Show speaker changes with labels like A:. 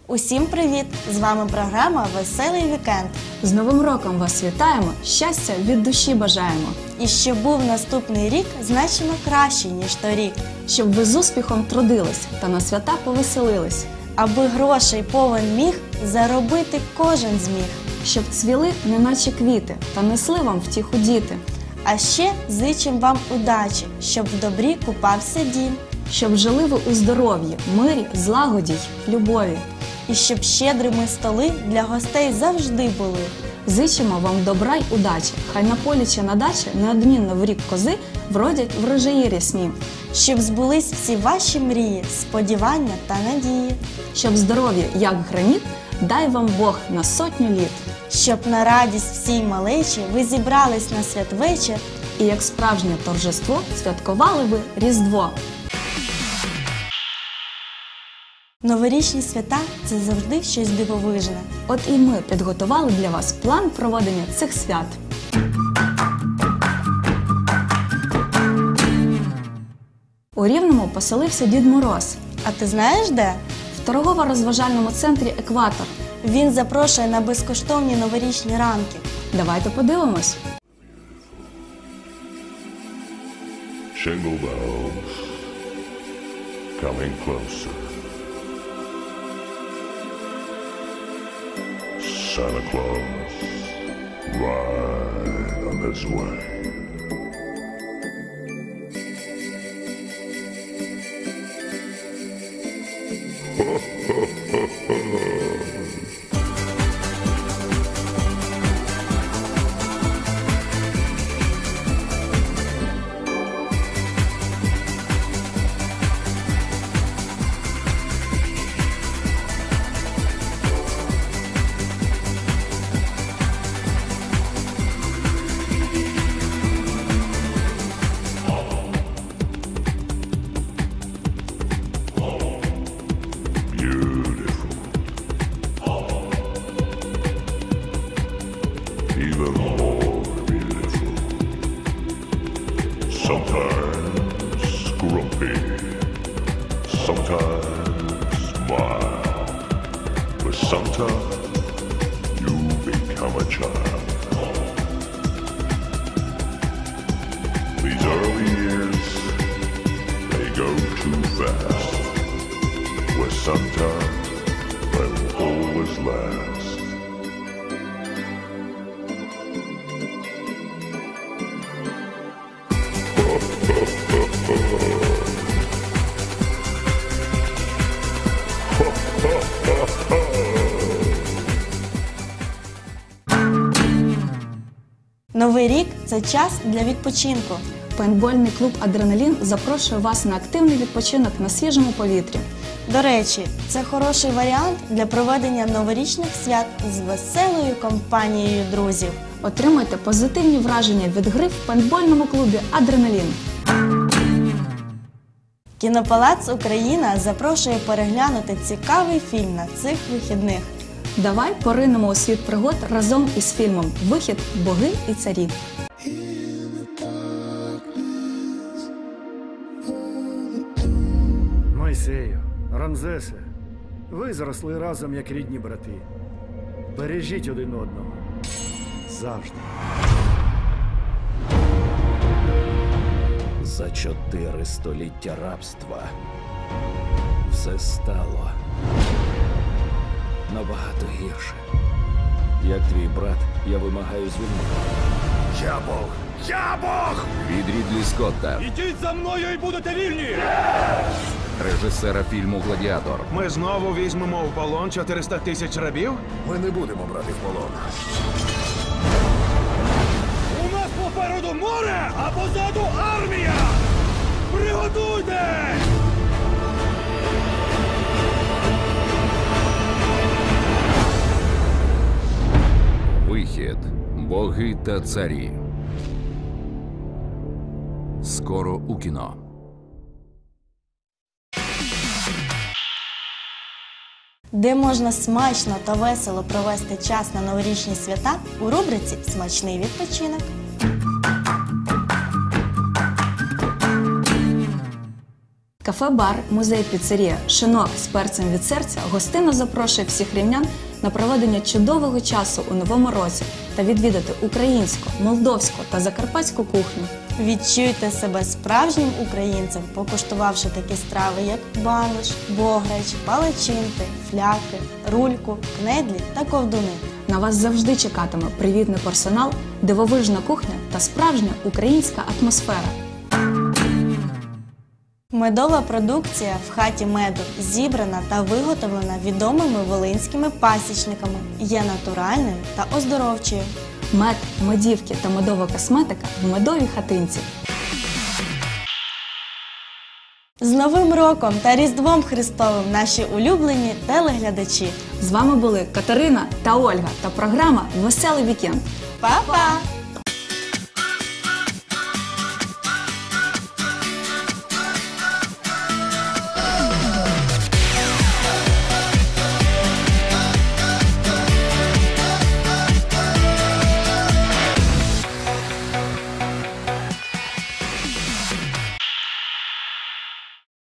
A: Усім привіт! З вами програма «Веселий вікенд».
B: З Новим роком вас вітаємо, щастя від душі бажаємо.
A: І щоб був наступний рік значно кращий, ніж торік.
B: Щоб ви з успіхом трудились та на свята повеселились.
A: Аби грошей повен міг, заробити кожен зміг.
B: Щоб цвіли, неначе квіти, та несли вам втіху діти.
A: А ще зичим вам удачі, щоб в добрі купався дім.
B: Щоб жили ви у здоров'ї, мирі, злагоді й любові.
A: І щоб щедрими столи для гостей завжди були.
B: Зичимо вам добра й удачі, хай на полі чи на дачі неодмінно в рік кози вродять врожаї рясні.
A: Щоб збулись всі ваші мрії, сподівання та надії.
B: Щоб здоров'я, як граніт, дай вам Бог на 100 літ.
A: Щоб на радість всій малечі ви зібрались на святвечір.
B: І як справжнє торжество святкували ви Різдво.
A: Новорічні свята – це завжди щось дивовижне.
B: От і ми підготували для вас план проведення цих свят. У Рівному поселився Дід Мороз.
A: А ти знаєш де?
B: В торгово-розважальному центрі «Екватор».
A: Він запрошує на безкоштовні новорічні ранки.
B: Давайте подивимось.
C: Jingle bells coming closer. Santa Claus right on his way. Even more beautiful. Sometimes grumpy, sometimes mild, but sometimes you become a child. These early years, they go too fast, where sometimes they will always last.
A: Новий рік – це час для відпочинку.
B: Пейнтбольний клуб «Адреналін» запрошує вас на активний відпочинок на свіжому повітрі.
A: До речі, це хороший варіант для проведення новорічних свят з веселою компанією друзів.
B: Отримайте позитивні враження від гри в пейнтбольному клубі «Адреналін».
A: Кінопалац «Україна» запрошує переглянути цікавий фільм на цих вихідних.
B: Давай поринемо у світ пригод разом із фільмом «Вихід. Боги і царі».
D: Мойсею, Рамзесе, ви зросли разом, як рідні брати. Бережіть один одного. Завжди.
E: За 4 століття рабства все стало набагато гірше. Як твій брат, я вимагаю звільнення.
C: Я Бог! Я Бог!
F: Від Рідлі Скотта,
D: Ідіть за мною і будете вільні!
F: режисера фільму «Гладіатор».
G: Ми знову візьмемо в полон 400 тисяч рабів?
C: Ми не будемо брати в полон.
D: У нас попереду море, а позаду армія! Приготуйтесь!
F: Вихід. Боги та царі. Скоро у кіно.
A: Де можна смачно та весело провести час на новорічні свята у рубриці «Смачний відпочинок».
B: Кафе-бар, музей-піцерія «Шинок» з перцем від серця гостинно запрошує всіх рівнян на проведення чудового часу у новому році та відвідати українську, молдовську та закарпатську кухню.
A: Відчуйте себе справжнім українцем, покуштувавши такі страви, як банош, бограч, палачинки, фляки, рульку, кнедлі та ковдуни.
B: На вас завжди чекатиме привітний персонал, дивовижна кухня та справжня українська атмосфера.
A: Медова продукція в хаті меду зібрана та виготовлена відомими волинськими пасічниками, є натуральною та оздоровчою.
B: Мед, медівки та медова косметика в медовій хатинці.
A: З Новим роком та Різдвом Христовим наші улюблені телеглядачі!
B: З вами були Катерина та Ольга та програма «Веселий вікенд».
A: Па-па!